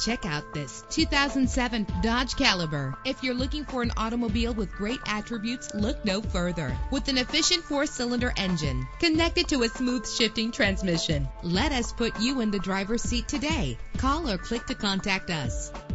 Check out this 2007 Dodge Caliber. If you're looking for an automobile with great attributes, look no further. With an efficient 4-cylinder engine connected to a smooth shifting transmission, let us put you in the driver's seat today. Call or click to contact us.